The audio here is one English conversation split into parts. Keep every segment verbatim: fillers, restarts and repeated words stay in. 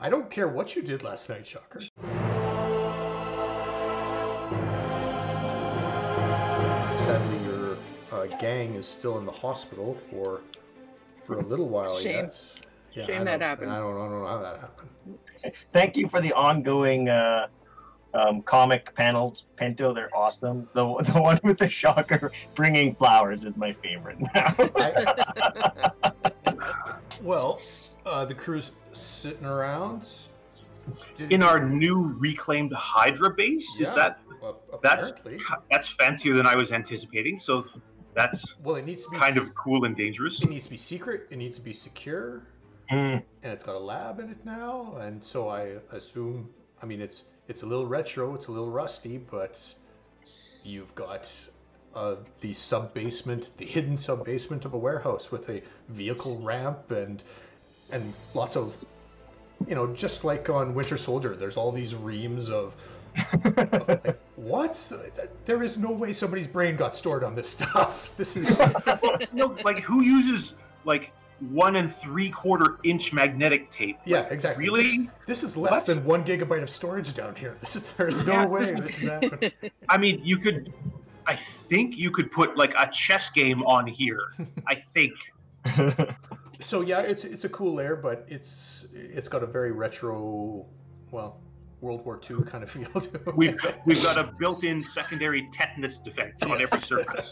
I don't care what you did last night, Shocker. Sadly, your uh, gang is still in the hospital for for a little while Shame. yet. Yeah, Shame I that don't, happened. I don't, I don't know how that happened. Thank you for the ongoing uh, um, comic panels, Pinto. They're awesome. The the one with the Shocker bringing flowers is my favorite now. I, well, uh, the crew's sitting around. Did, In our new reclaimed Hydra base, yeah, is that well, that's apparently. that's fancier than I was anticipating. So that's Well, it needs to be kind s- of cool and dangerous. It needs to be secret. It needs to be secure. Mm. And it's got a lab in it now, and so I assume, I mean, it's it's a little retro, it's a little rusty, but you've got uh, the sub-basement, the hidden sub-basement of a warehouse with a vehicle ramp and and lots of, you know, just like on Winter Soldier, there's all these reams of, of like, what? There is no way somebody's brain got stored on this stuff. This is... No, like who uses like one and three quarter inch magnetic tape? Yeah, Like, exactly. Really? This, this is less What? than one gigabyte of storage down here. This is there's no Yeah, way this is- this is happening. I mean, you could. I think you could put like a chess game on here. I think. So yeah, it's it's a cool layer, but it's it's got a very retro, well, World War Two kind of feel to it. We've we've got a built-in secondary tetanus defense on every Yes. surface.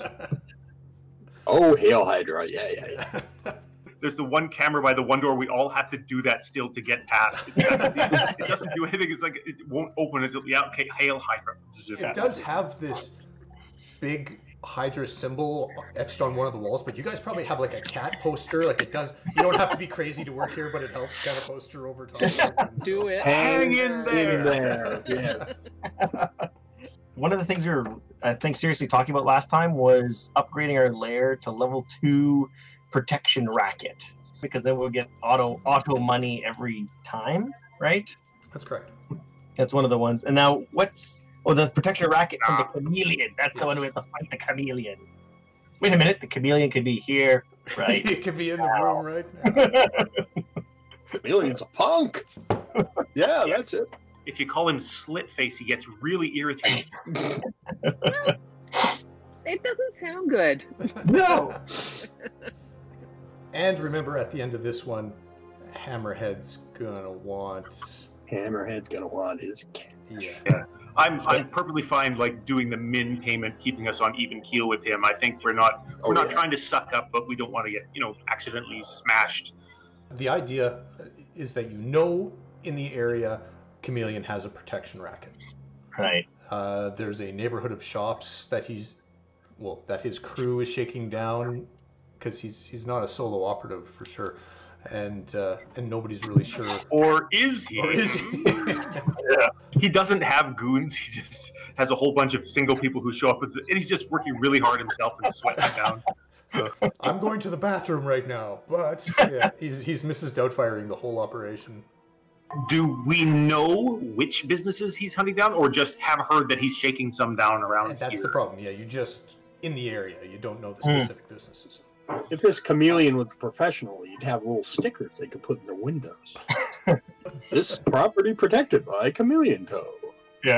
Oh, Hail Hydra. Yeah, yeah, yeah. There's the one camera by the one door. We all have to do that still to get past. It, it doesn't do anything. It's like it won't open until yeah. Okay, Hail Hydra. It does have this big Hydra symbol etched on one of the walls, but you guys probably have like a cat poster. Like it does. You don't have to be crazy to work here, but it helps kind of poster over top. Of it, and so- Do it. Hang in there. In there. Yes. One of the things we were, I think, seriously talking about last time was upgrading our layer to level two protection racket, because then we'll get auto auto money every time, right? That's correct. That's one of the ones. And now what's oh the protection racket from the chameleon? That's the one we have to fight the chameleon. Wait a minute, the chameleon could be here, right? It could be in the room right now. Chameleon's a punk. Yeah, that's it. If you call him Slit Face, he gets really irritated. It doesn't sound good. No. And remember, at the end of this one, Hammerhead's gonna want. Hammerhead's gonna want his cash. Yeah. I'm I'm perfectly fine like doing the min payment, keeping us on even keel with him. I think we're not Oh, we're not yeah. trying to suck up, but we don't want to get you know accidentally smashed. The idea is that you know in the area, Chameleon has a protection racket. Right. Uh, there's a neighborhood of shops that he's, well, that his crew is shaking down, because he's he's not a solo operative for sure, and uh, and nobody's really sure. Or is he? Or is he? He doesn't have goons. He just has a whole bunch of single people who show up, and he's just working really hard himself and sweating down. I'm going to the bathroom right now, but yeah, he's he's Missus Doubtfiring the whole operation. Do we know which businesses he's hunting down, or just have heard that he's shaking some down around And that's here? the problem. Yeah, you just in the area, you don't know the Hmm. specific businesses. If this chameleon was professional, you'd have little stickers they could put in their windows. This property protected by Chameleon Co. Yeah.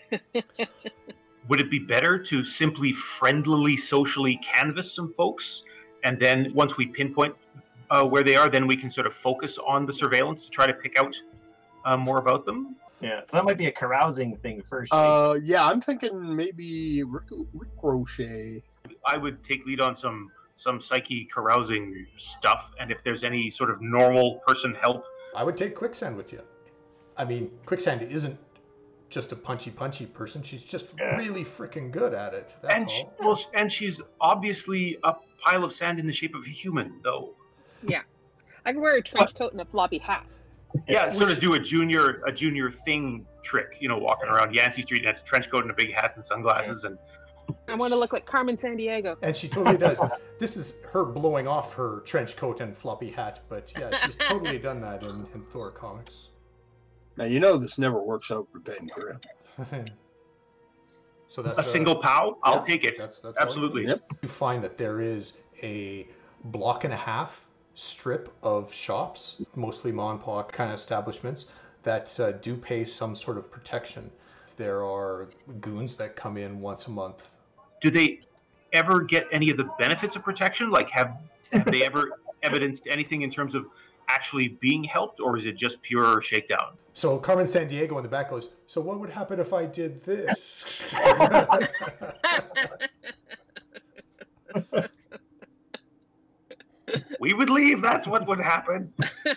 Would it be better to simply friendlily, socially canvass some folks, and then once we pinpoint uh, where they are, then we can sort of focus on the surveillance to try to pick out uh, more about them? Yeah. So that might be a carousing thing first. right? Uh, yeah, I'm thinking maybe Rick, Rick Crochet. I would take lead on some some psyche carousing stuff, and if there's any sort of normal person help. I would take Quicksand with you. I mean, Quicksand isn't just a punchy punchy person. She's just Yeah. really freaking good at it. That's And she, all. well, and she's obviously a pile of sand in the shape of a human, though. Yeah. I can wear a trench coat and a floppy hat. Yeah, sort Which- of do a junior a junior thing trick, you know, walking around Yancey Street in a trench coat and a big hat and sunglasses, and I want to look like Carmen Sandiego. And she totally does. This is her blowing off her trench coat and floppy hat, but yeah, she's totally done that in, in Thor comics. Now, you know this never works out for Ben Grimm. So that's a single pow. I'll yeah, take it. That's, that's all you Absolutely. need. Yep. You find that there is a block and a half strip of shops, mostly mom and pop kind of establishments, that uh, do pay some sort of protection. There are goons that come in once a month. Do they ever get any of the benefits of protection? Like, have, have they ever evidenced anything in terms of actually being helped, or is it just pure shakedown? So Carmen Sandiego in the back goes, so what would happen if I did this? We would leave, that's what would happen.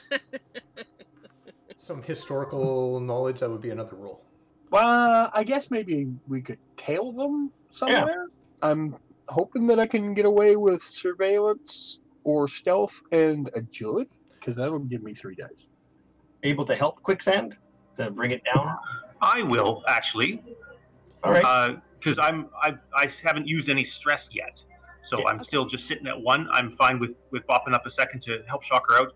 Some historical knowledge, that would be another rule. Uh, I guess maybe we could tail them somewhere. Yeah. I'm hoping that I can get away with surveillance or stealth and agility, because that'll give me three dice. Able to help Quicksand to bring it down? I will, actually. All right. Because uh, I'm I I haven't used any stress yet, so yeah. I'm still just sitting at one. I'm fine with with bopping up a second to help Shocker out.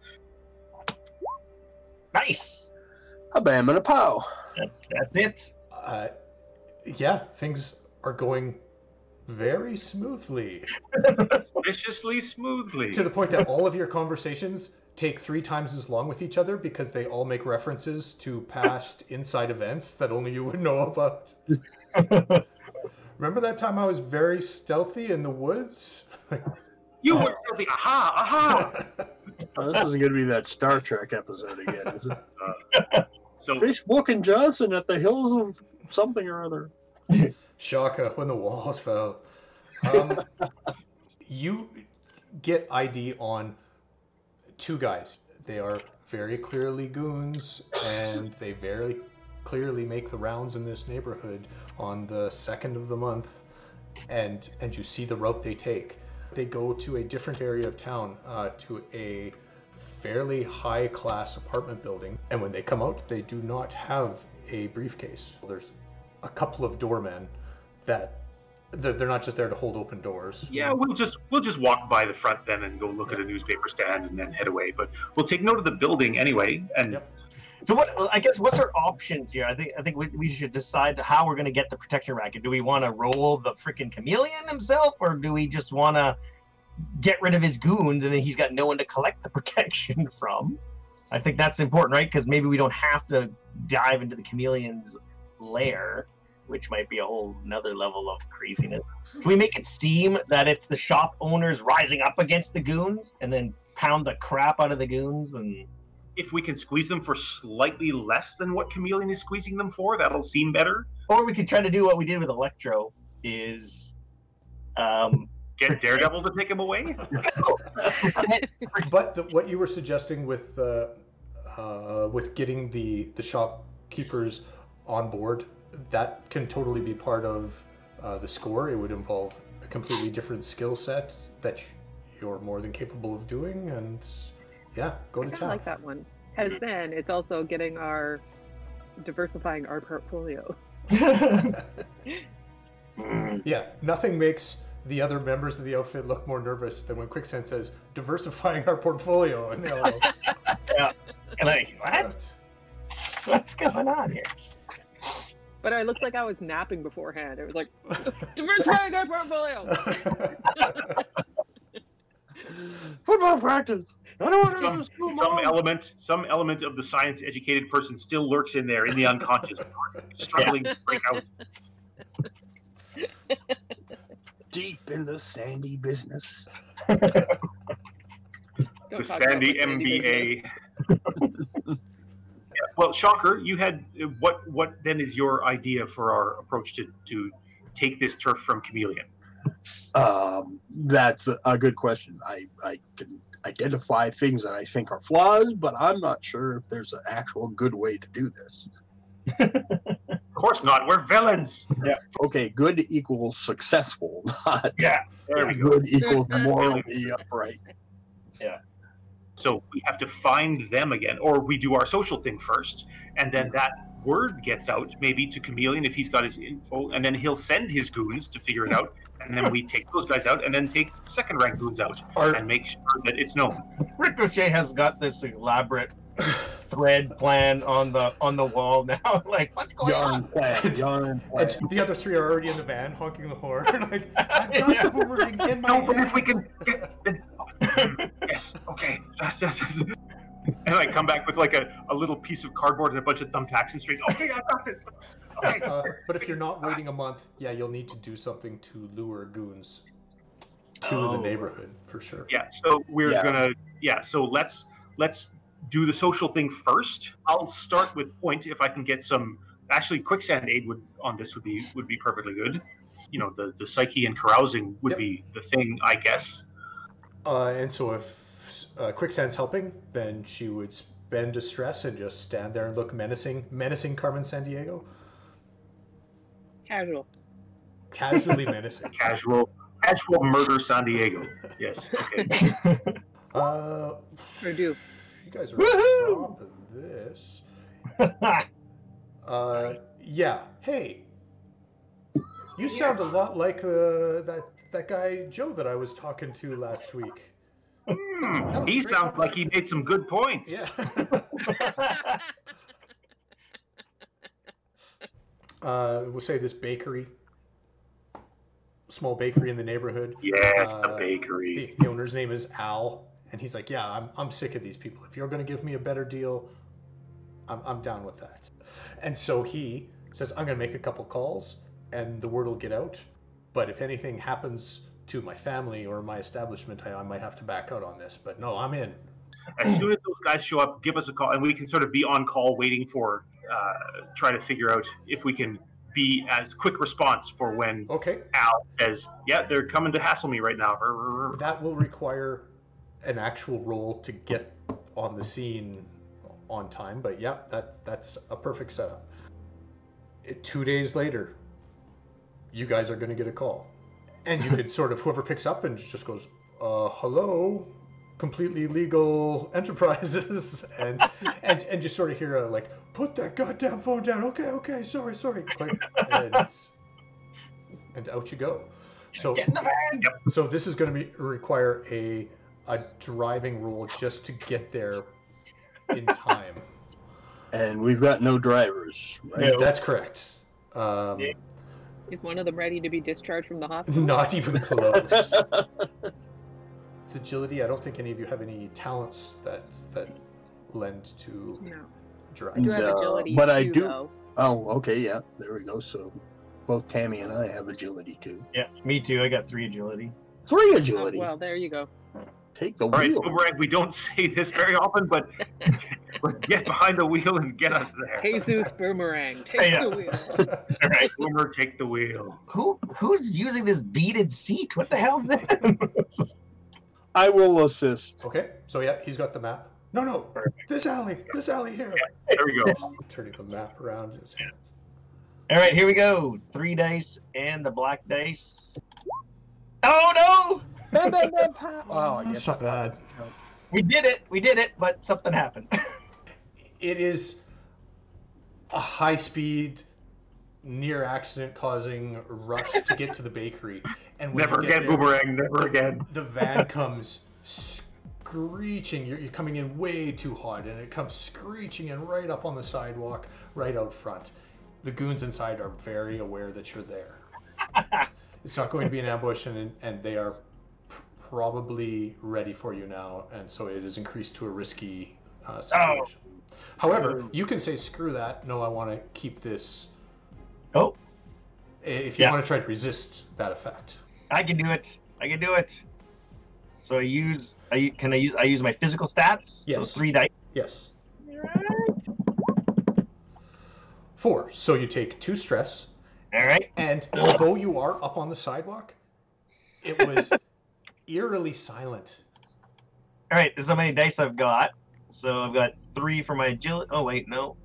Nice. A bam and a pow. That's that's it. Uh, yeah, things are going very smoothly. Viciously smoothly. To the point that all of your conversations take three times as long with each other because they all make references to past inside events that only you would know about. Remember that time I was very stealthy in the woods? You were stealthy. Aha! Aha! Oh, this isn't going to be that Star Trek episode again, is it? Uh, so Fish Walking Johnson at the hills of something or other. Shaka, when the walls fell. Um, you get I D on two guys. They are very clearly goons, and they very clearly make the rounds in this neighborhood on the second of the month, and and you see the route they take. They go to a different area of town, uh, to a fairly high-class apartment building, and when they come out, they do not have a briefcase. There's a couple of doormen that they're, they're not just there to hold open doors. Yeah, we'll just we'll just walk by the front then and go look at a newspaper stand and then head away. But we'll take note of the building anyway. And Yep. So what? I guess what's our options here? I think I think we, we should decide how we're going to get the protection racket. Do we want to roll the freaking Chameleon himself, or do we just want to get rid of his goons and then he's got no one to collect the protection from? I think that's important, right? Because maybe we don't have to dive into the Chameleon's lair, which might be a whole another level of craziness. Can we make it seem that it's the shop owners rising up against the goons and then pound the crap out of the goons? And if we can squeeze them for slightly less than what Chameleon is squeezing them for, that'll seem better. Or we could try to do what we did with Electro, is um, get Daredevil to take him away. But the, what you were suggesting with uh, uh, with getting the the shopkeepers on board, that can totally be part of uh, the score. It would involve a completely different skill set that you're more than capable of doing, and yeah, go to I town. I like that one. Because then it's also getting our diversifying our portfolio. Yeah, nothing makes the other members of the outfit look more nervous than when Quicksand says diversifying our portfolio, and they're all yeah, and like what? What's going on here? But I looked like I was napping beforehand. It was like diversifying our portfolio. Football practice. I don't want to Some, go to school, some Mom. element, some element of the science-educated person still lurks in there, in the unconscious, struggling to break out. Deep in the sandy business. Don't The talk about Sandy the M B A. business. Yeah, well, Shocker, you had what? What then is your idea for our approach to to take this turf from Chameleon? Um, that's a, a good question. I, I can identify things that I think are flaws, but I'm not sure if there's an actual good way to do this. Of course not. We're villains. Yeah. Okay, good equals successful, not Yeah, there we go. good equals morally upright. Yeah. So we have to find them again, or we do our social thing first, and then that word gets out maybe to Chameleon if he's got his info, and then he'll send his goons to figure it out, and then we take those guys out, and then take second rank goons out, Are- and make sure that it's known. Ricochet has got this elaborate thread plan on the on the wall now. Like, what's going Yarn on? plan, yarn plan. And the other three are already in the van honking the horn. Like, I've got Yeah. the boomerang in my No, but hand. if we can get... Yes, okay. Yes, yes, yes. and I come back with like a, a little piece of cardboard and a bunch of thumbtacks and strings. Okay, I got this. Okay. Uh, but if you're not waiting a month, yeah, you'll need to do something to lure goons to Oh. the neighborhood for sure. Yeah, so we're Yeah. gonna yeah, so let's let's do the social thing first. I'll start with point if I can get some actually quicksand aid would on this would be would be perfectly good. You know, the, the psyche and carousing would Yep. be the thing, I guess. Uh, and so if uh, Quicksand's helping, then she would spend distress and just stand there and look menacing, menacing Carmen Sandiego. Casual. Casually menacing. Casual casual murder San Diego. Yes. Okay. Uh, Or do. you guys are Woohoo! on top of this. Uh, yeah. Hey, you sound a lot like uh, that that guy Joe that I was talking to last week. Hmm, he sounds like he made some good points. Yeah. uh, we'll say this bakery, small bakery in the neighborhood. Yes, the Uh, bakery. The, the owner's name is Al, and he's like, "Yeah, I'm I'm sick of these people. If you're going to give me a better deal, I'm I'm down with that." And so he says, "I'm going to make a couple calls, and the word will get out. But if anything happens to my family or my establishment, I, I might have to back out on this. But no, I'm in." As soon as those guys show up, give us a call, and we can sort of be on call, waiting for, uh, try to figure out if we can be as quick response for when Okay, Al says, "Yeah, they're coming to hassle me right now." that will require an actual roll to get on the scene on time. But yeah, that that's a perfect setup. It, two days later, you guys are going to get a call, and you could sort of whoever picks up and just goes, uh, "Hello, completely legal enterprises," and and and just sort of hear a like, "Put that goddamn phone down." Okay, okay, sorry, sorry. Click, and and out you go. So Get in the van. so this is going to be require a a driving roll just to get there in time. And we've got no drivers, right? No. That's correct. Um, Yeah. Is one of them ready to be discharged from the hospital? Not even close. It's agility. I don't think any of you have any talents that that lend to No. drive. I do have No, agility but I too, do- though. Oh, okay, yeah. There we go. So both Tammy and I have agility too. Yeah, me too. I got three agility. Three agility. Well, there you go. Take the All right, wheel. Boomerang, we don't say this very often, but get behind the wheel and get us there. Jesus Boomerang, take Yeah. the wheel. All right. Boomer, take the wheel. Who who's using this beaded seat? What the hell's that? I will assist. Okay, so yeah, he's got the map. No, no, this alley, this alley here. There we go. Turning the map around in his hands. All right, here we go. Three dice and the black dice. Oh no! Bam, bam, bam, pow. Oh, I That's guess not bad. We did it. We did it, but something happened. It is a high-speed, near accident-causing rush to get to the bakery, and when Never you get again, there, Boomerang, never again. the van comes screeching. You're, you're coming in way too hot, and it comes screeching in right up on the sidewalk, right out front. The goons inside are very aware that you're there. It's not going to be an ambush, and and they are probably ready for you now, and so it is increased to a risky uh, situation. However, you can say, "Screw that! No, I want to keep this." Oh, If you Yeah. want to try to resist that effect. I can do it. I can do it. So I use. I u- can I use. I use my physical stats. Yes. So three dice. Yes. Four. So you take two stress. All right. And although you are up on the sidewalk, it was eerily silent. All right. This is how many dice I've got. So I've got three for my agility. Oh wait, no.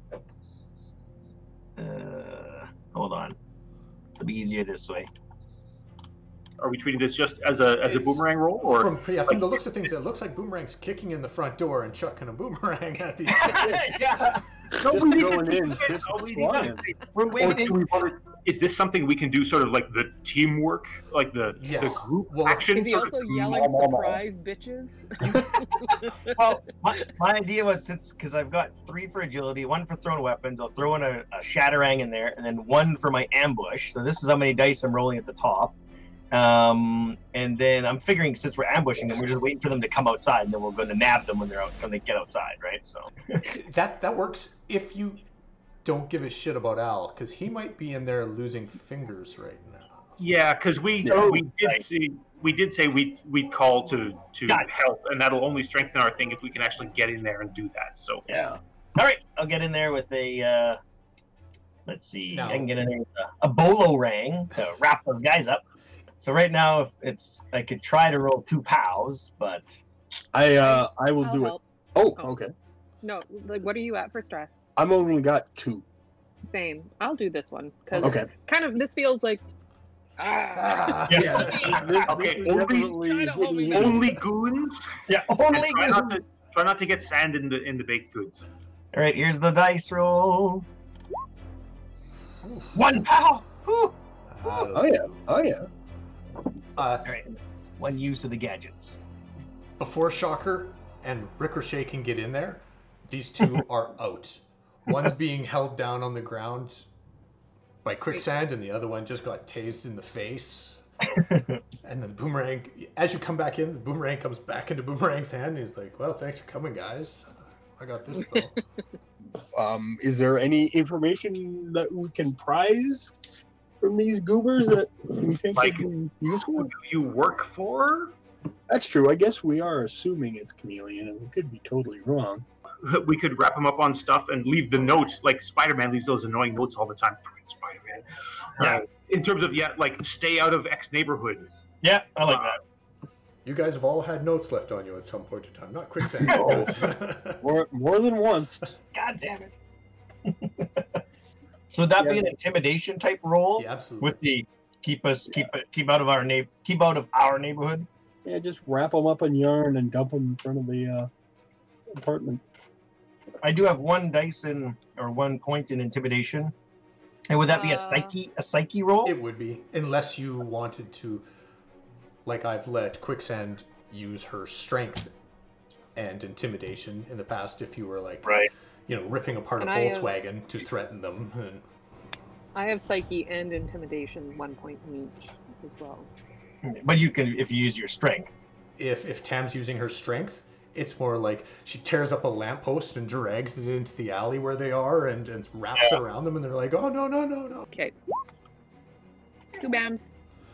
Uh, hold on. It'll be easier this way. Are we treating this just as a as a It's- boomerang roll, or From, yeah, from the looks of things, it looks like Boomerang's kicking in the front door and chucking a boomerang at the Yeah. Just going in, fist Nobody flying. does it. We're or waiting. do we want to, is this something we can do, sort of like the teamwork, like the Yes. the group Well, action? Is he sort of also yelling mom, mom, mom? surprise bitches? Well, my, my idea was since because I've got three for agility, one for throwing weapons, I'll throw in a, a Shatterang in there, and then one for my ambush. So this is how many dice I'm rolling at the top. Um, and then I'm figuring since we're ambushing them, we're just waiting for them to come outside, and then we're going to nab them when they're out, when they get outside, right? So that that works if you don't give a shit about Al, because he might be in there losing fingers right now. Yeah, because we Oh, we did right. see we did say we we'd call to to Got it. help, and that'll only strengthen our thing if we can actually get in there and do that. So Yeah. all right, I'll get in there with a. Uh, let's see, No. I can get in there with a, a bolo ring to wrap those guys up. So right now, if it's I could try to roll two pows, but I uh I will I'll do help. it. Oh, Oh. okay. No, like, what are you at for stress? I'm only got two. Same. I'll do this one because Okay. kind of this feels like. Ah. Ah. Yeah. This- Okay, this is only- definitely Try to hold me hitting back. you. only goons. yeah, And only. try not to try not to get sand in the in the baked goods. All right, here's the dice roll. One pow. Whew. Oh yeah. Oh yeah. Uh, All right, one use of the gadgets. before Shocker and Ricochet can get in there, these two are out. One's being held down on the ground by quicksand, and the other one just got tased in the face. And then Boomerang, as you come back in, the Boomerang comes back into Boomerang's hand, and he's like, well, thanks for coming, guys. I got this, though. Um, is there any information that we can prize from these goobers that we think Like- would be useful? Who do you work for? That's true. I guess we are assuming it's Chameleon, and we could be totally wrong. We could wrap him up on stuff and leave the notes, like Spider-Man leaves those annoying notes all the time. Fucking Spider-Man. Yeah. Uh, in terms of, yeah, like, stay out of X neighborhood. Yeah, I like Uh, that. You guys have all had notes left on you at some point in time. Not quicksand. Oh. but- More, more than once. God damn it. So would that be Yeah. an intimidation type roll yeah, absolutely. with the keep us keep it keep out of our na- keep out of our neighborhood? Yeah, just wrap them up in yarn and dump them in front of the uh, apartment. I do have one dice in or one point in intimidation. And would that be a Uh, psyche a psyche roll? It would be, unless you wanted to, like I've let Quicksand use her strength and intimidation in the past. If you were like, Right. you know, ripping apart And a I have- Volkswagen to threaten them. And I have psyche and intimidation, one point in each as well. But you can if you use your strength. if if Tam's using her strength, it's more like she tears up a lamppost and drags it into the alley where they are and, and wraps Yeah. it around them, and they're like, oh no no no no. Okay. Two bams.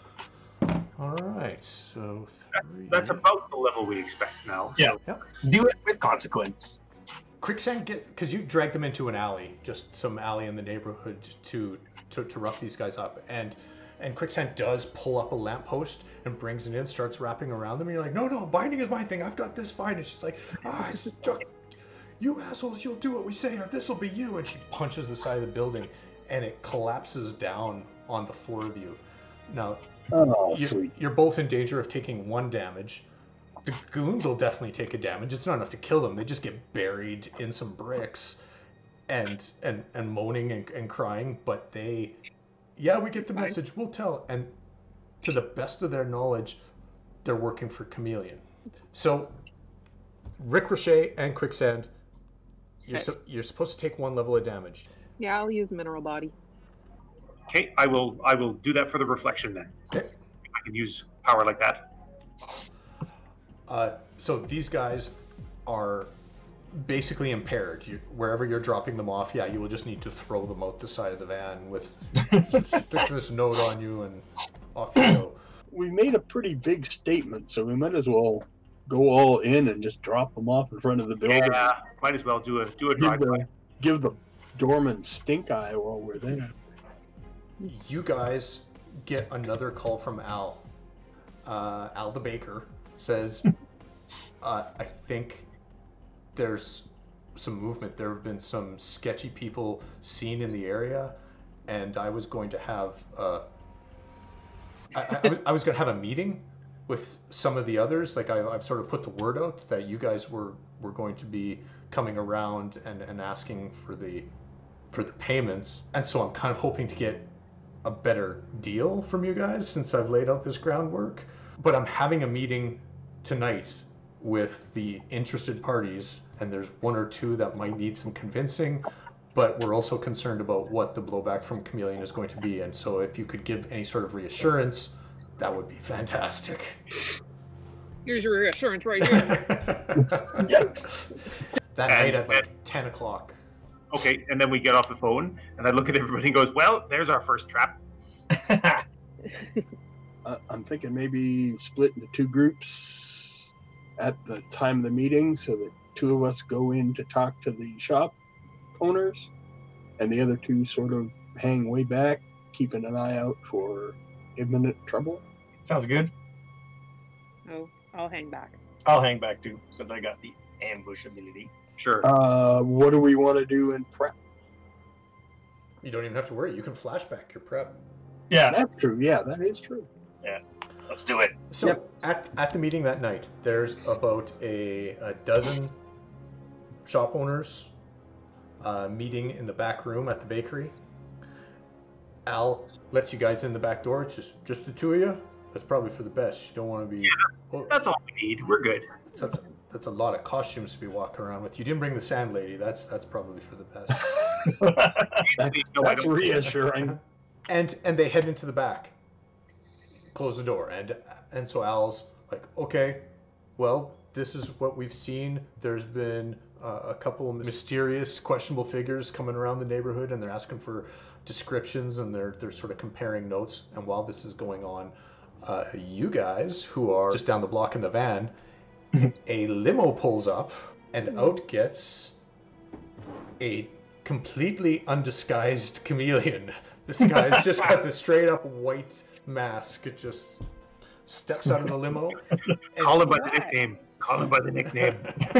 All right, so three. That's about the level we expect now. Yeah. Yep. Do it with consequence. Quicksand gets, because you drag them into an alley, just some alley in the neighborhood to to, to rough these guys up, and and Quicksand does pull up a lamppost and brings it in, starts wrapping around them, and you're like, no no, binding is my thing, I've got this fine. And she's like, ah, it's just, you assholes, you'll do what we say, or this will be you. And she punches the side of the building, and it collapses down on the four of you. Now, Oh, you, sweet. you're both in danger of taking one damage. The goons will definitely take a damage. It's not enough to kill them. They just get buried in some bricks and and, and moaning and, and crying. But they, yeah, we get the Fine. message. We'll tell. And to the best of their knowledge, they're working for Chameleon. So Ricochet and Quicksand, you're, Okay. so, you're supposed to take one level of damage. Yeah, I'll use mineral body. Okay, I will I will do that for the reflection then. Okay. I can use power like that. Uh, so these guys are basically impaired. You, wherever you're dropping them off, yeah, you will just need to throw them out the side of the van with stick this note on you and off you go. We made a pretty big statement, so we might as well go all in and just drop them off in front of the building. Yeah, might as well do a do a Give drive by. the, give the doorman stink eye while we're there. You guys get another call from Al. Uh, Al the baker says, uh, I think there's some movement. There have been some sketchy people seen in the area, and I was going to have uh, I, I, I was, I was going to have a meeting with some of the others. Like I, I've sort of put the word out that you guys were, were going to be coming around and, and asking for the for the payments, and so I'm kind of hoping to get a better deal from you guys since I've laid out this groundwork. But I'm having a meeting tonight with the interested parties, and there's one or two that might need some convincing, but we're also concerned about what the blowback from Chameleon is going to be. And so if you could give any sort of reassurance That would be fantastic. Here's your reassurance right here. That And- night at like ten o'clock. Okay, and then we get off the phone, and I look at everybody and goes, well, there's our first trap. Uh, I'm thinking maybe split into two groups at the time of the meeting so that two of us go in to talk to the shop owners and the other two sort of hang way back, keeping an eye out for imminent trouble. Sounds good. Oh, I'll hang back. I'll hang back too, since I got the ambush ability. Sure. Uh, what do we want to do in prep? You don't even have to worry. You can flashback your prep. Yeah, That's true. Yeah, that is true. let's do it. So Yep. at, at the meeting that night, there's about a, a dozen shop owners uh, meeting in the back room at the bakery. Al lets you guys in the back door. It's just just the two of you. That's probably for the best. You don't want to be. Oh, That's all we need. We're good. that's that's a lot of costumes to be walking around with. You didn't bring the sand lady. That's that's probably for the best. That, No, I that's don't- reassuring. and and they head into the back, close the door, and and so Al's like, okay, well, this is what we've seen. There's been uh, a couple of mysterious, questionable figures coming around the neighborhood, and they're asking for descriptions, and they're they're sort of comparing notes. And while this is going on, uh, you guys who are just down the block in the van, a limo pulls up, and out gets a completely undisguised chameleon. This guy's just got the straight up white mask. It just steps out of the limo. And Call him by the Right. nickname. Call him by the nickname.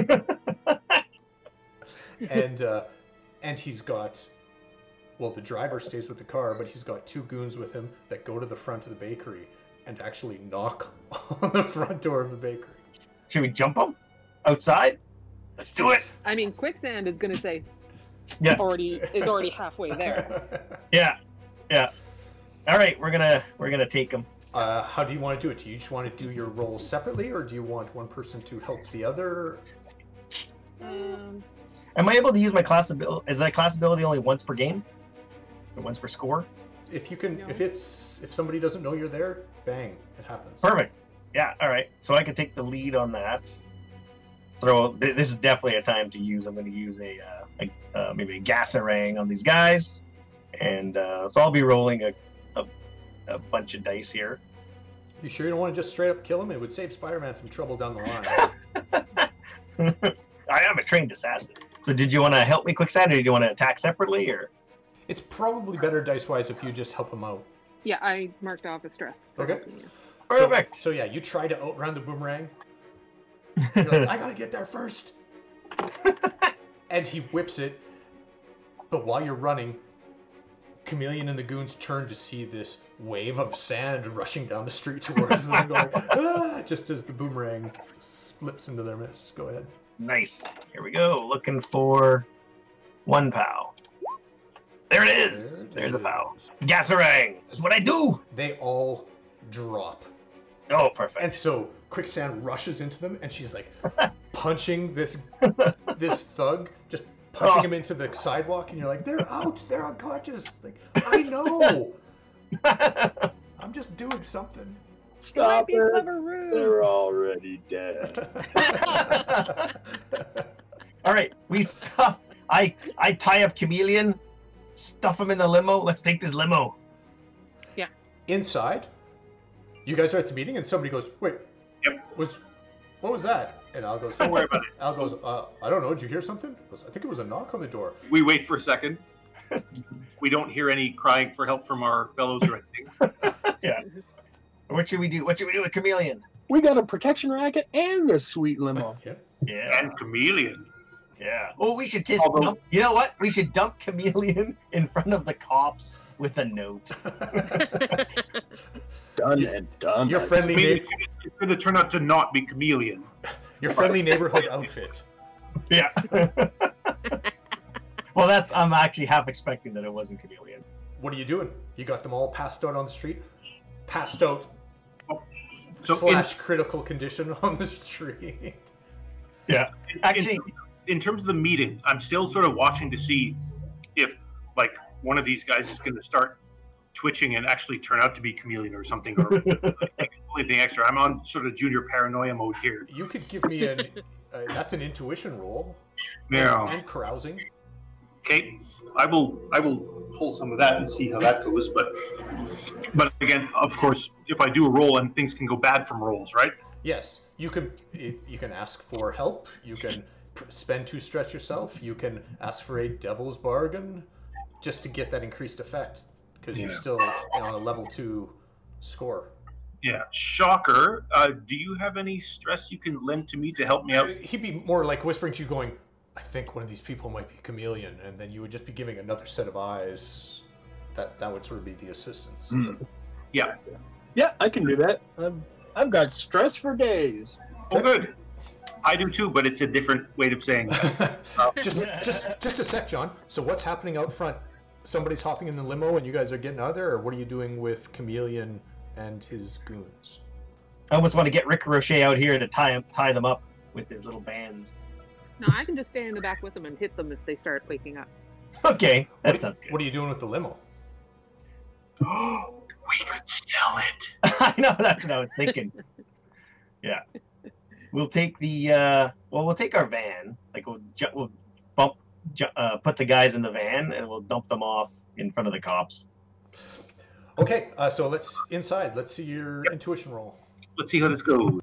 and uh, and he's got, well, the driver stays with the car, but he's got two goons with him that go to the front of the bakery and actually knock on the front door of the bakery. Should we jump them outside? Let's do it. I mean, Quicksand is gonna say Yeah. already is already halfway there. Yeah, yeah. All right, we're gonna we're gonna take them. Uh, how do you want to do it? Do you just want to do your roles separately, or do you want one person to help the other? Um, Am I able to use my class ability? Is that class ability only once per game, or once per score? If you can, No. if it's if somebody doesn't know you're there, bang, it happens. Perfect. Yeah. All right. So I can take the lead on that. Throw. th- This is definitely a time to use. I'm going to use a, uh, a uh, maybe a gaserang on these guys, and uh, so I'll be rolling a, a a bunch of dice here. You sure you don't want to just straight up kill him? It would save Spider-Man some trouble down the line. I am a trained assassin. So did you want to help me, Quicksand, or did you want to attack separately, or? It's probably better dice-wise if you just help him out. yeah, I marked off a stress. for Okay. helping you. So- Perfect. So, yeah, you try to outrun the boomerang. You're like, I gotta get there first. And he whips it. But while you're running, Chameleon and the goons turn to see this wave of sand rushing down the street towards them, going, ah, just as the boomerang slips into their midst. Go ahead. Nice. Here we go. Looking for one pow. There it is. There it There's a pow. is. Gaserang. This is what I do. They all drop. Oh, perfect. And so Quicksand rushes into them, and she's like punching this this thug, just punching Oh. him into the sidewalk, and you're like, they're out, they're unconscious. Like, I know. I'm just doing something. It might Stop be a it. clever ruse. They're already dead. All right, we stuff. I I tie up Chameleon, stuff him in the limo. Let's take this limo. Inside, you guys are at the meeting, and somebody goes, wait, Yep. was what was that? And Al goes, Don't worry about it. Al goes, uh, I don't know. Did you hear something? He goes, I think it was a knock on the door. We wait for a second. We don't hear any crying for help from our fellows or anything. What should we do? What should we do with Chameleon? We got a protection racket and a sweet limo. Yeah. Yeah, And Chameleon. yeah. Oh, we should just Although- dump. You know what? We should dump Chameleon in front of the cops with a note. Done and done. Your I friendly, mean, na- it's, it's going to turn out to not be Chameleon. your friendly neighborhood outfit. Yeah. Well, that's. I'm actually half expecting that it wasn't Chameleon. What are you doing? You got them all passed out on the street? Passed out So in, slash critical condition on the street. Actually, in, in terms of the meeting, I'm still sort of watching to see if, like, one of these guys is going to start twitching and actually turn out to be Chameleon or something, or anything extra. I'm on sort of junior paranoia mode here. You could give me an uh, that's an intuition roll. Yeah. And, and carousing. Okay, I will I will pull some of that and see how that goes. But but again, of course, if I do a roll and things can go bad from rolls, right? Yes, you can. You can ask for help. You can spend two stress yourself. You can ask for a devil's bargain, just to get that increased effect, because Yeah. you're still on a level two score. Yeah, shocker. Uh, do you have any stress you can lend to me to help me out? He'd be more like whispering to you, going, "I think one of these people might be Chameleon," and then you would just be giving another set of eyes. That that would sort of be the assistance. Mm. Yeah. Yeah, I can do that. I've, I've got stress for days. Oh, good. I do too, but it's a different way of saying that. just, just, just a sec, John. So what's happening out front? Somebody's hopping in the limo, and you guys are getting out of there, or what are you doing with Chameleon and his goons? I almost want to get Rick Rochet out here to tie tie them up with his little bands. No, I can just stay in the back with them and hit them if they start waking up. Okay, that What, sounds good. what are you doing with the limo? We could sell it. I know, that's what I was thinking. Yeah. We'll take the, uh, well, we'll take our van. Like, we'll, ju we'll bump, ju uh, put the guys in the van, and we'll dump them off in front of the cops. Okay, uh, so let's, inside, let's see your Yep. intuition roll. Let's see how this goes.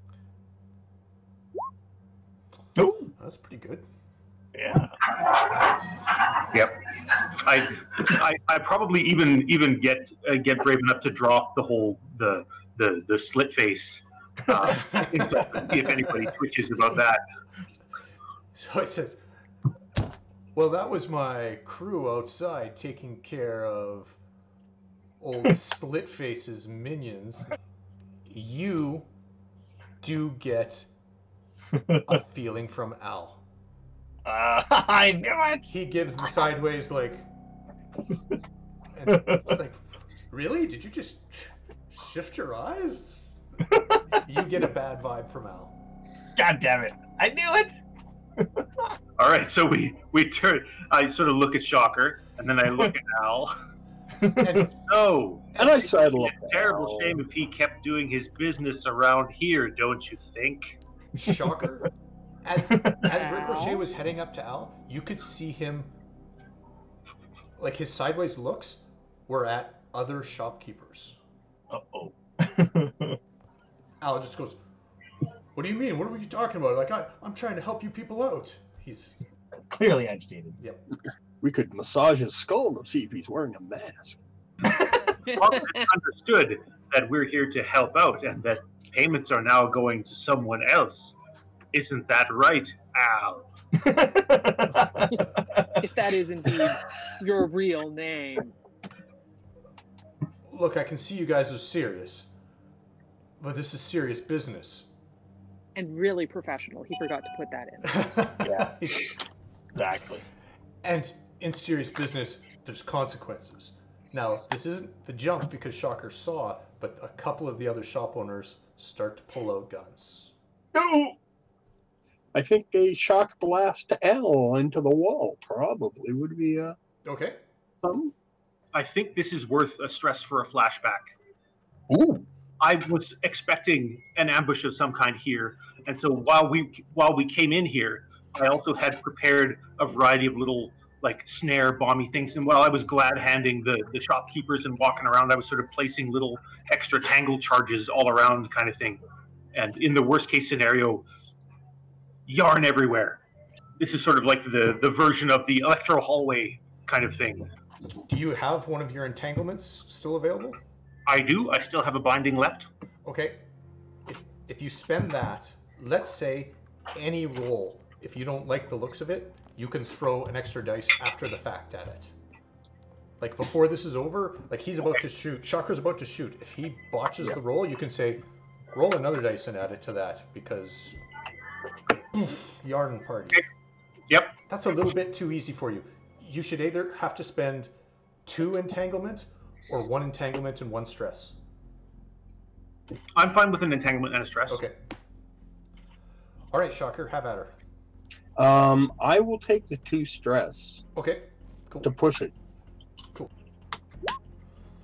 Oh, That's pretty good. yeah. Yep. I, I, I probably even even get uh, get brave enough to drop the whole the the the slit face. Uh, if anybody twitches about that. So it says, well, that was my crew outside taking care of old Slitface's minions. You do get a feeling from Al. Uh, I knew it. He gives the sideways, like, and, like, really? Did you just shift your eyes? You get a bad vibe from Al. God damn it! I knew it. All right, so we we turn. I sort of look at Shocker, and then I look at Al. And, No, And I sidle up. it's a terrible shame if he kept doing his business around here, don't you think? Shocker, as as Ricochet was heading up to Al, you could see him, like his sideways looks were at other shopkeepers. Uh oh. Al just goes, "What do you mean? What were you talking about? Like, I, I'm trying to help you people out." He's, Clearly agitated. yep. We could massage his skull to see if he's wearing a mask. Well, it's understood that we're here to help out, and that payments are now going to someone else. Isn't that right, Al? If that is indeed your real name. Look, I can see you guys are serious, but this is serious business. And really professional. He forgot to put that in. Yeah. Exactly. And in serious business, there's consequences. Now, this isn't the jump because Shocker saw, but a couple of the other shop owners start to pull out guns. No. I think a shock blast to Al into the wall probably would be uh, Okay. something. I think this is worth a stress for a flashback. Ooh. I was expecting an ambush of some kind here, and so while we while we came in here, I also had prepared a variety of little like snare bomby things. And while I was glad handing the the shopkeepers and walking around, I was sort of placing little extra tangle charges all around, kind of thing. And in the worst case scenario, yarn everywhere. This is sort of like the the version of the electro hallway kind of thing. Do you have one of your entanglements still available? I do. I still have a binding left. Okay. If, if you spend that, let's say any roll, if you don't like the looks of it, you can throw an extra dice after the fact at it. Like before this is over, like he's about to shoot, Shocker's about to shoot. If he botches the roll, you can say, roll another dice and add it to that because yarn party. Yep. That's a little bit too easy for you. You should either have to spend two entanglement or one entanglement and one stress. I'm fine with an entanglement and a stress. Okay. All right, Shocker, have at her. Um, I will take the two stress Okay, cool. to push it.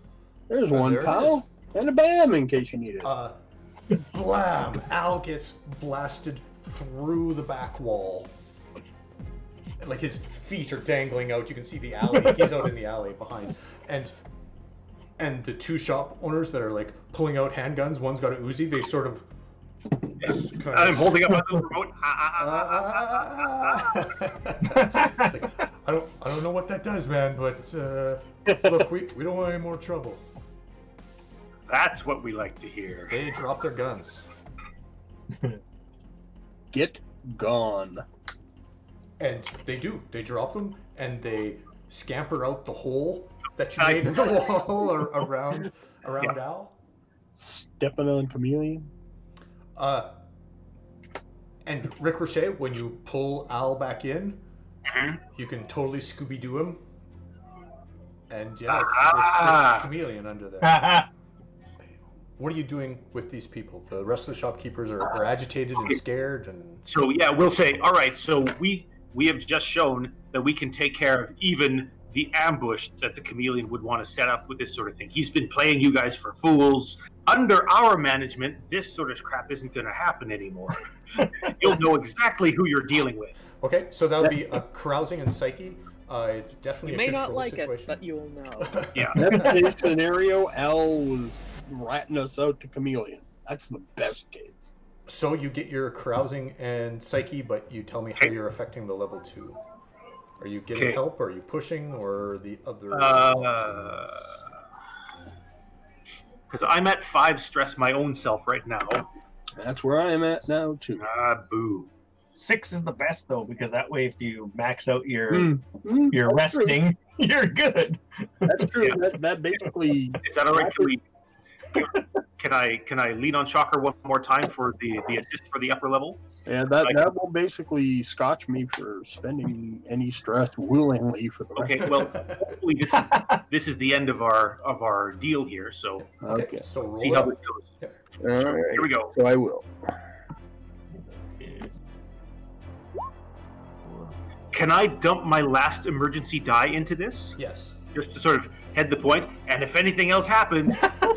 There's Oh, one there it pal and a bam in case you need it. Uh, blam! Al gets blasted through the back wall. Like his feet are dangling out. You can see the alley. He's out in the alley behind. And and the two shop owners that are like pulling out handguns, one's got a Uzi, they sort of... just kind I'm of holding up my little remote. It's like, I don't I don't know what that does, man, but uh, look, we, we don't want any more trouble. That's what we like to hear. They drop their guns. Get gone. And they do. They drop them, and they scamper out the hole that you I- made in the wall or around around Yeah. Al. Stepping on Chameleon. Uh, and Ricochet, when you pull Al back in, Mhm. you can totally Scooby-Doo him. And yeah, it's, Ah. it's the Chameleon under there. What are you doing with these people? The rest of the shopkeepers are, are agitated and scared, and So yeah, we'll say, all right. So we we have just shown that we can take care of even the ambush that the Chameleon would want to set up with this sort of thing. He's been playing you guys for fools. Under our management, this sort of crap isn't going to happen anymore. You'll know exactly who you're dealing with. okay. So that would be a carousing and psyche. Uh, it's definitely You a may not controlled like situation. us, but you'll know. Yeah. Best case scenario, Al was ratting us out to Chameleon. That's the best case. So you get your carousing and psyche, but you tell me how you're affecting the level two. Are you getting Okay. help? Are you pushing, or the other? Uh, options? Because I'm at five stress my own self right now. That's where I am at now, too. Ah, boo. Six is the best though, because that way if you max out your Mm, mm, your that's true. resting, you're good. That's true. Yeah. That, that basically. Is that all right? Can we? Can I can I lean on Shocker one more time for the the assist for the upper level? Yeah, that, that will basically scotch me for spending any stress willingly for the rest. Okay. Well, hopefully this is, this is the end of our of our deal here. So Okay. So roll see it how up. this goes. All right. Here we go. So I will. Can I dump my last emergency die into this Yes. just to sort of head the point? And if anything else happens,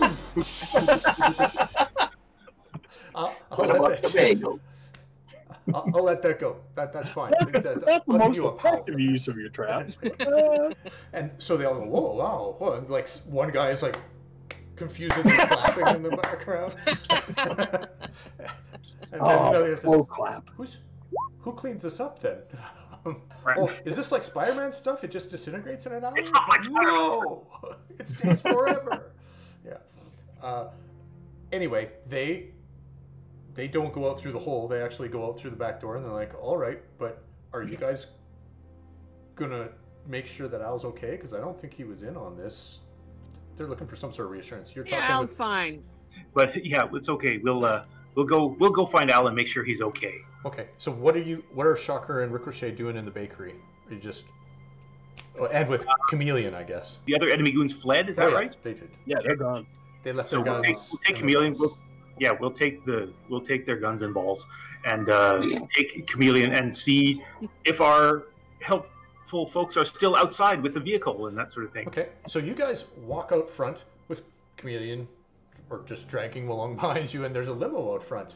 I'll, I'll, What let about the that, bagel? I'll, I'll let that go. That that's fine. That's, That- that- that's the I'll give most you a power. effective use of your traps. Uh, And so they all go, whoa, wow, whoa. And like s- one guy is like confusedly clapping in the background. And there's another guy oh, that says, slow clap. Who's, who cleans this up then? Um, Right. oh, is this like Spider-Man stuff? It just disintegrates in an hour? It's not like Spider-Man No! It stays forever. Yeah. Uh, anyway, they they don't go out through the hole. They actually go out through the back door, and they're like, all right, but are you guys gonna make sure that Al's okay? Because I don't think he was in on this. They're looking for some sort of reassurance. You're talking Yeah, Al's with... fine. but yeah, it's okay. We'll uh, we'll go we'll go find Al and make sure he's okay. Okay, so what are you? What are Shocker and Ricochet doing in the bakery? Are you just? Oh, and with Chameleon, I guess. The other enemy goons fled. Is that Oh, yeah, right? They did. Yeah, they're gone. They left So their we'll guns. take, we'll take in the Chameleon. house. We'll, yeah, we'll take the we'll take their guns and balls and uh, take Chameleon and see if our helpful folks are still outside with the vehicle and that sort of thing. Okay, so you guys walk out front with Chameleon, or just dragging along behind you, and there's a limo out front.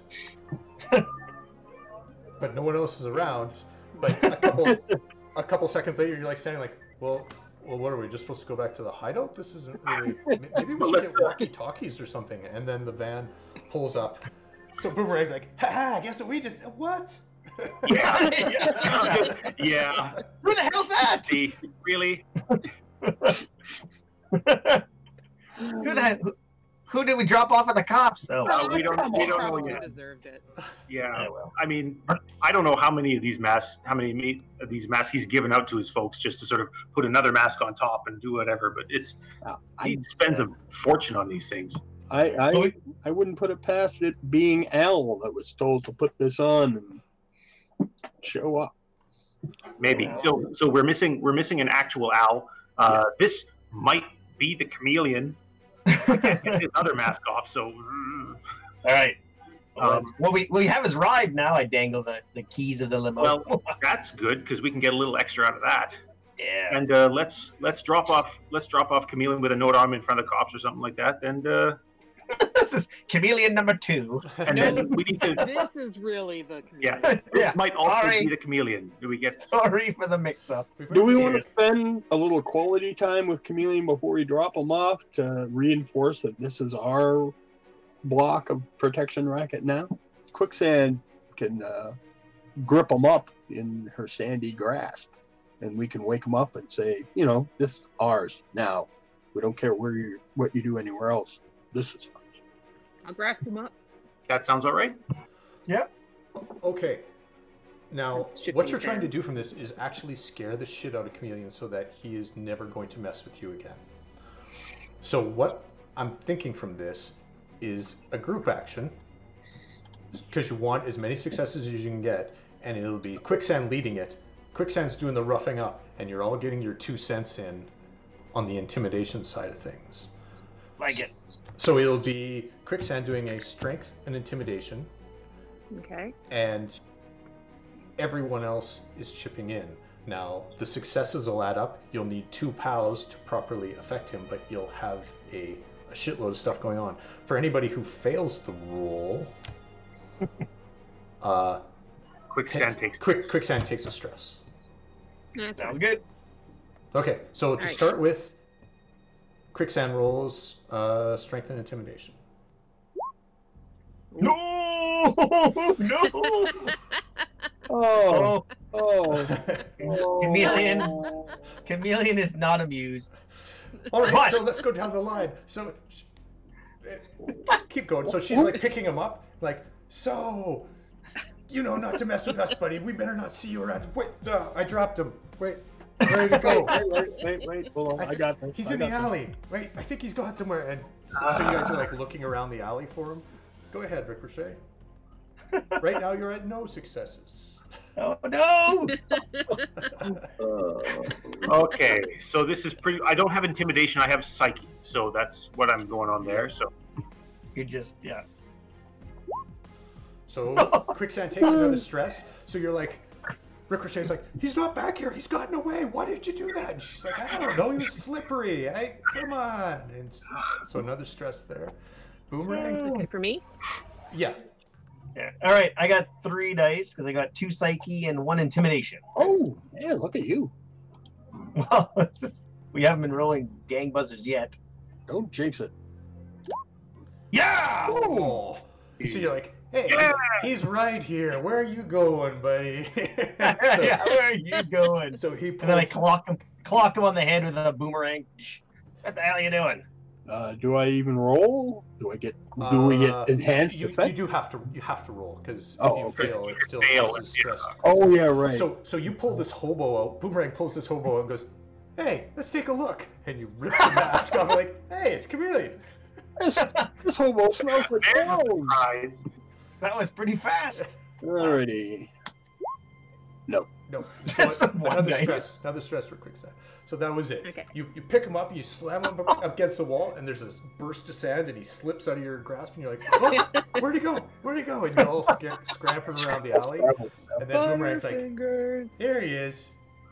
But no one else is around. But a couple, a couple seconds later, you're like standing like, well, well, what are we just supposed to go back to the hideout? This isn't really. Maybe we Well, should let's, get uh, walkie-talkies or something. And then the van pulls up. So Boomerang's like, ha ha! Guess what we just what? Yeah, yeah. yeah. Who the hell's that? See, really? Who the heck? Who, who did we drop off at the cops? Oh, Uh, we don't. We don't know Probably yet. deserved it. Yeah. Yeah, well. I mean, I don't know how many of these masks, how many me- of these masks he's given out to his folks just to sort of put another mask on top and do whatever. But it's Uh, he I, spends a fortune on these things. I, I, I wouldn't put it past it being Al that was told to put this on and show up. Maybe. So so we're missing we're missing an actual Al. Uh, This might be the Chameleon. I can't get his other mask off. So mm. all right. Um, well, we, we have his ride now. I dangle the, the keys of the limo. well, that's good because we can get a little extra out of that. Yeah. And uh, let's let's drop off let's drop off Chameleon with a note arm in front of the cops or something like that. And uh, This is Chameleon number two. and No. then we need to. This is really the Yeah, community. this Yeah, might also sorry. be the Chameleon. Do we get? Sorry for the mix-up. Do we want to spend a little quality time with Chameleon before we drop him off to reinforce that this is our block of protection racket now? Quicksand can uh, grip him up in her sandy grasp, and we can wake him up and say, you know, this is ours now. We don't care where you what you do anywhere else. This is ours. I'll grasp him up. That sounds all right. Okay. Now, That's shifting what you're trying to fair. do from this is actually scare the shit out of Chameleon so that he is never going to mess with you again. So what I'm thinking from this is a group action, because you want as many successes as you can get, and it'll be Quicksand leading it. Quicksand's doing the roughing up, and you're all getting your two cents in on the intimidation side of things. Like it. So it'll be Quicksand doing a strength and intimidation, Okay. and everyone else is chipping in. Now, the successes will add up. You'll need two pals to properly affect him, but you'll have a, a shitload of stuff going on. For anybody who fails the roll, uh, Quicksand takes, takes. quick, Quicksand takes a stress. That's Sounds fine. good. Okay, so to Alright. start with, Quicksand rolls uh, strength and intimidation. No! No! Oh, Oh, oh, Chameleon. oh. Chameleon is not amused. All right, What? so let's go down the line. So, uh, keep going. So she's like picking him up, like, so, you know, not to mess with us, buddy. We better not see you around. Wait, uh, I dropped him. Wait, where did he go? Wait, wait, wait, wait, hold on. I got this. He's I in the got this. alley. Wait, I think he's gone somewhere. And so, so you guys are like looking around the alley for him. Go ahead, Ricochet. Right now, you're at no successes. Oh no! Okay, so this is pretty. I don't have intimidation. I have psyche, so that's what I'm going on there. So You just yeah. So Quicksand takes another stress. So you're like, Ricochet's like, he's not back here. He's gotten away. Why did you do that? And she's like, I don't know. He was slippery. Hey, come on. And so another stress there. Boomerang. Okay, for me? Yeah. Yeah. All right, I got three dice because I got two psyche and one intimidation. Oh, man, look at you. Well, it's just- we haven't been rolling gangbusters yet. Don't jinx it. Yeah! Oh. So you're like, hey, Yeah. he's, he's right here. Where are you going, buddy? Yeah, where are you going? So he And then I pulls. clock him, clocked him on the head with a boomerang. What the hell are you doing? Uh, do I even roll? Do I get? Do we Uh, get enhanced You, you effect? do have to. You have to roll because Oh, if you okay. fail, it still Fail, causes yeah. stress. Oh yeah, right. So, so you pull this hobo out. Boomerang pulls this hobo out and goes, "Hey, let's take a look." And you rip the mask off, like, "Hey, it's Chameleon." this, this hobo smells like there's a cologne. surprise. That was pretty fast. Alrighty. No, That's so one another dice. stress. Another stress for Quicksand. So that was it. Okay. You you pick him up, you slam him up against the wall, and there's this burst of sand, and he slips out of your grasp, and you're like, "Oh, where'd he go? Where'd he go?" And you're all sca- scrampering around the alley, and then Boomerang's like, Butterfingers. "Here he is."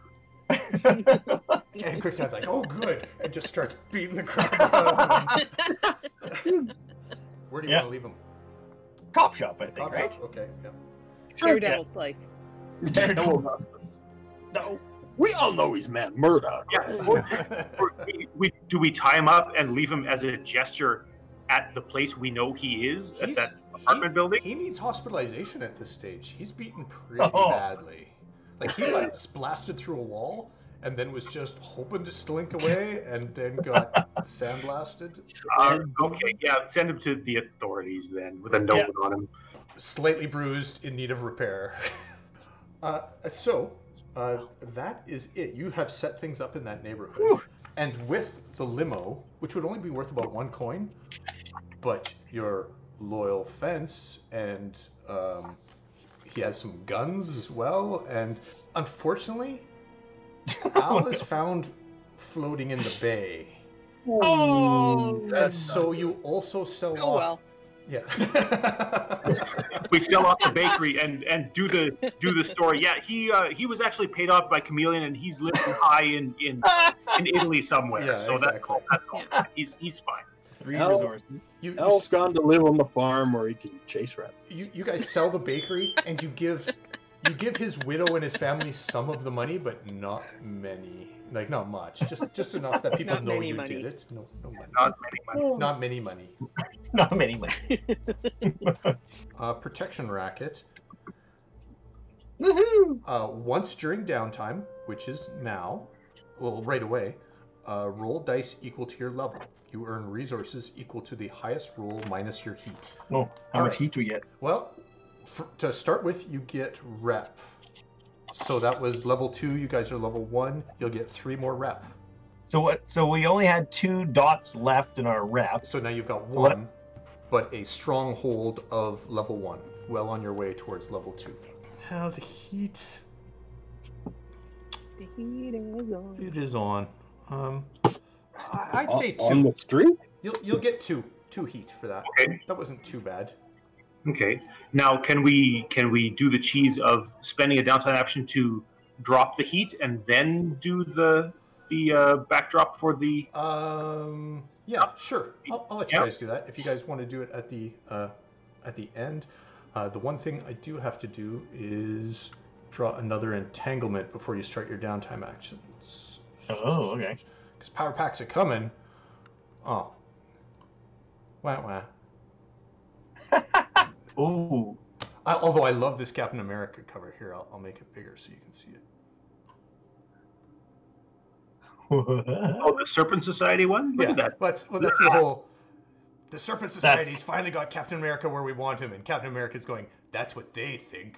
And Quicksand's like, "Oh, good," and just starts beating the crap out of him. Where do you Yeah. want to leave him? Cop shop, I think, Cop right? shop? Okay, yeah. Daredevil's place. No. No. We all know he's Matt Murdock. Yeah. right? Or we, we, do we tie him up and leave him as a gesture at the place we know he is at He's- that apartment building? He needs hospitalization at this stage. He's beaten pretty Oh. badly. Like, he got blasted through a wall and then was just hoping to slink away and then got sandblasted. Uh, okay, yeah, send him to the authorities then with a note Yeah. on him. Slightly bruised, in need of repair. Uh, so, uh, that is it. You have set things up in that neighborhood. Whew. And with the limo, which would only be worth about one coin, but your loyal fence, and um, he has some guns as well, and unfortunately, Al is found floating in the bay. Oh, And so you also sell Oh off well. Yeah. We sell off the bakery and and do the do the story. Yeah, he uh, he was actually paid off by Chameleon, and he's living high in in, in Italy somewhere. Yeah, so exactly. that's all. That's all. Yeah. He's he's fine. Three Hell. resources. You, you, El's gone to live on the farm where he can chase rabbits. you you guys sell the bakery, and you give you give his widow and his family some of the money, but not many. Like not much, just just enough that people Not know many you money. did it. No, no money. Not many money. Not many money. Not many money. Uh, protection racket. Woohoo! Uh, once during downtime, which is now, well, right away, uh, roll dice equal to your level. You earn resources equal to the highest roll minus your heat. Oh, how All much right. heat do we get? Well, for, to start with, you get rep. So that was level two. You guys are level one. You'll get three more rep. So what? So we only had two dots left in our rep. So now you've got So what- one, but a stronghold of level one. Well on your way towards level two. How the heat? The heat is on. It is on. Um, I- I'd say On- On two. the street? You'll you'll get two two heat for that. Okay. That wasn't too bad. Okay. Now, can we can we do the cheese of spending a downtime action to drop the heat and then do the the uh, backdrop for the? Um, yeah, sure. I'll, I'll let you Yeah. guys do that if you guys want to do it at the uh, at the end. Uh, the one thing I do have to do is draw another entanglement before you start your downtime actions. Oh, okay. Because power packs are coming. Oh. Wah wah. Ooh. I, although I love this Captain America cover here, I'll, I'll make it bigger so you can see it. Oh, the Serpent Society one. Look yeah, at that. but well, that's the whole. The Serpent Society's finally got Captain America where we want him, and Captain America's going, "That's what they think."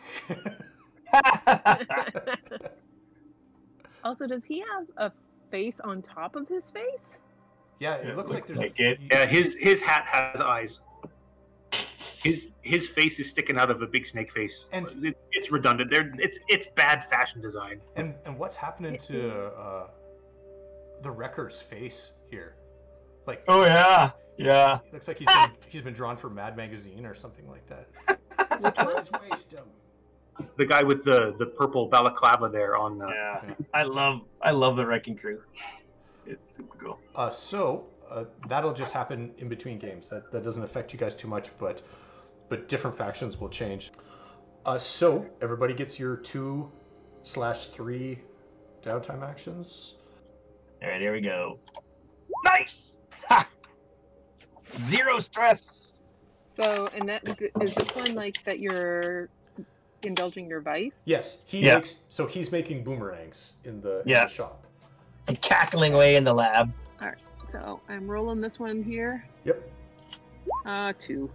Also, does he have a face on top of his face? Yeah, it looks like there's. Like it. Yeah, his his hat has eyes. His his face is sticking out of a big snake face. And- it, it's redundant. There, it's it's bad fashion design. And and what's happening to uh, the Wrecker's face here? Like, Oh yeah, yeah. it looks like he's been he's been drawn for Mad Magazine or something like that. It's like, oh, his waist. Um, The guy with the the purple balaclava there on. Uh, Yeah. I love I love the Wrecking Crew. It's super cool. Uh, so uh, that'll just happen in between games. That that doesn't affect you guys too much, but but different factions will change. Uh, so everybody gets your two slash three downtime actions. All right, here we go. Nice. Ha! Zero stress. So, and that is this one like that you're indulging your vice? Yes, he Yeah. makes. So he's making boomerangs in the, in Yeah. the shop. I'm cackling away in the lab. All right. So I'm rolling this one here. Yep. Uh, two.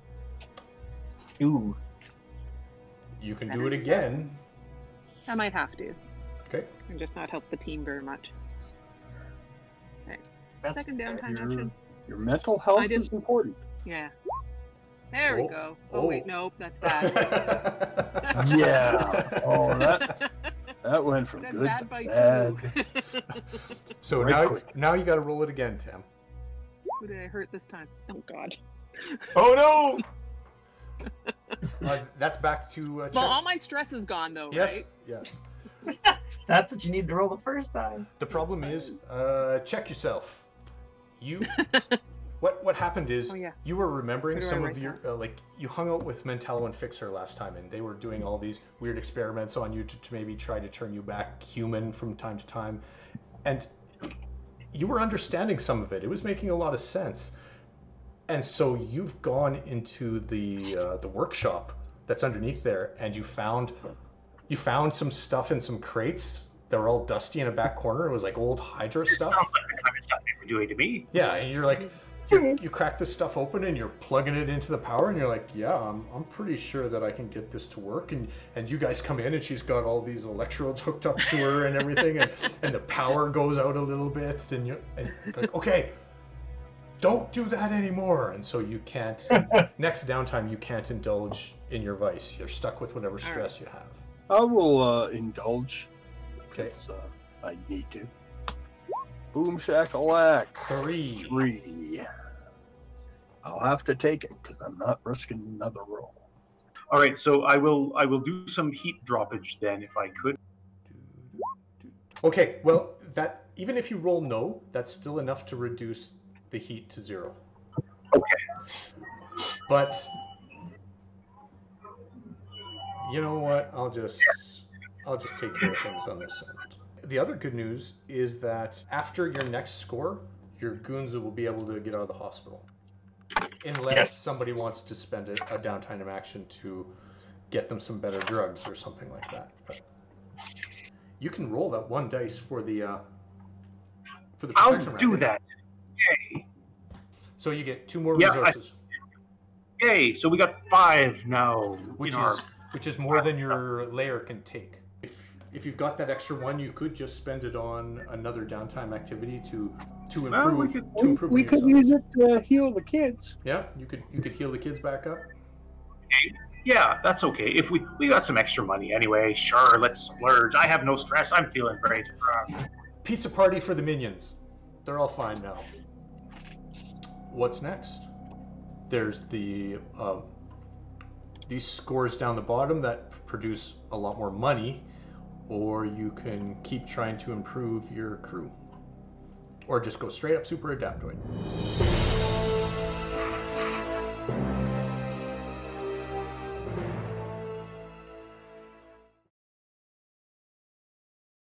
Ooh. You can do it again. I might have to. Okay. And just not help the team very much. That's Second downtime Your, action. your mental health I is didn't- important. Yeah. There Oh, we go. Oh, oh. wait, nope, that's bad. Yeah. Oh, that that went from That's good bad to by bad. two. so Right now, quick. now you got to roll it again, Tim. Who did I hurt this time? Oh God. Oh no! Uh, that's back to uh, Well, check. all my stress is gone though, Yes, right? yes. That's what you need to roll the first time. The problem is, uh, check yourself. You, what what happened is, Oh, yeah. you were remembering Where do I some write of your, uh, like, you hung out with Mentallo and Fixer last time, and they were doing all these weird experiments on you to, to maybe try to turn you back human from time to time, and you were understanding some of it. It was making a lot of sense, and so you've gone into the uh, the workshop that's underneath there, and you found you found some stuff in some crates that were all dusty in a back corner. It was like old Hydra stuff. Sounds like the kind of stuff they were doing to me. Yeah, and you're like, you you crack this stuff open and you're plugging it into the power, and you're like, yeah, I'm, I'm pretty sure that I can get this to work. And and you guys come in, and she's got all these electrodes hooked up to her and everything, and, and the power goes out a little bit, and you're and like, okay, don't do that anymore. And so you can't, next downtime, you can't indulge in your vice. You're stuck with whatever stress you have. I will uh, indulge Okay, because uh, I need to. Boom shakalak. three. Three. I'll have to take it because I'm not risking another roll. All right, so I will I will do some heat droppage then, if I could. Okay, well, that even if you roll no, that's still enough to reduce the heat to zero. Okay. But you know what? I'll just I'll just take care of things on this end. The other good news is that after your next score, your goons will be able to get out of the hospital. Unless Yes. somebody wants to spend a, a downtime action to get them some better drugs or something like that. But you can roll that one dice for the uh, for the I'll protection do racket. that. Yay. So you get two more Yeah, resources, Yay, so we got five now. which in is our... which is more than your layer can take. If if you've got that extra one, you could just spend it on another downtime activity to to Well, improve we could- to improve We on could yourself. use it to heal the kids. Yeah, you could you could heal the kids back up. Yeah, that's okay. If we we got some extra money anyway, sure, let's splurge. I have no stress. I'm feeling great. Uh, Pizza party for the minions. They're all fine now. What's next? There's the um, these scores down the bottom that produce a lot more money, or you can keep trying to improve your crew, or just go straight up super adaptoid.